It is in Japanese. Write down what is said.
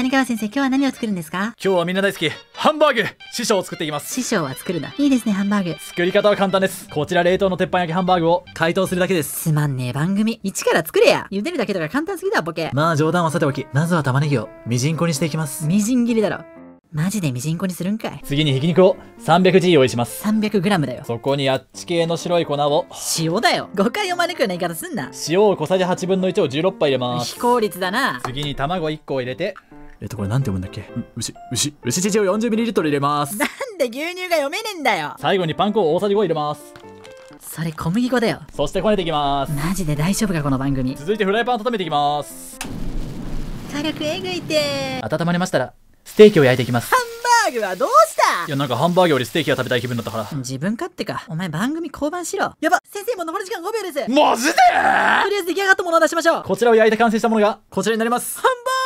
谷川先生、今日は何を作るんですか？ 今日はみんな大好き、ハンバーグ師匠を作っていきます。 師匠は作るな。いいですね、ハンバーグ。 作り方は簡単です。こちら冷凍の鉄板焼きハンバーグを解凍するだけです。 つまんねえ番組。一から作れや。茹でるだけとか簡単すぎだ、ボケ。 まあ冗談はさておき、まずは玉ねぎをみじんこにしていきます。 みじん切りだろ。マジでみじんこにするんかい。 次にひき肉を 300G 用意します。 300g だよ。 そこにあっち系の白い粉を、 塩だよ。誤解を招くような言い方すんな。 塩を小さじ8分の1を16杯入れます。 非効率だな。 次に卵1個を入れて、これなんて読むんだっけ？牛乳を 40ml 入れます。 なんで牛乳が読めねえんだよ。 最後にパン粉を大さじ5入れます。 それ小麦粉だよ。 そしてこねていきます。 マジで大丈夫かこの番組。 続いてフライパンを温めていきます。 火力えぐいて。 温まりましたらステーキを焼いていきます。 ハンバーグはどうした？ いやなんかハンバーグよりステーキが食べたい気分だったから。 自分勝手か。お前番組降板しろ。やば、先生も残り時間5秒です。 マジで？ とりあえず出来上がったものを出しましょう。 こちらを焼いて完成したものがこちらになります。 ハンバ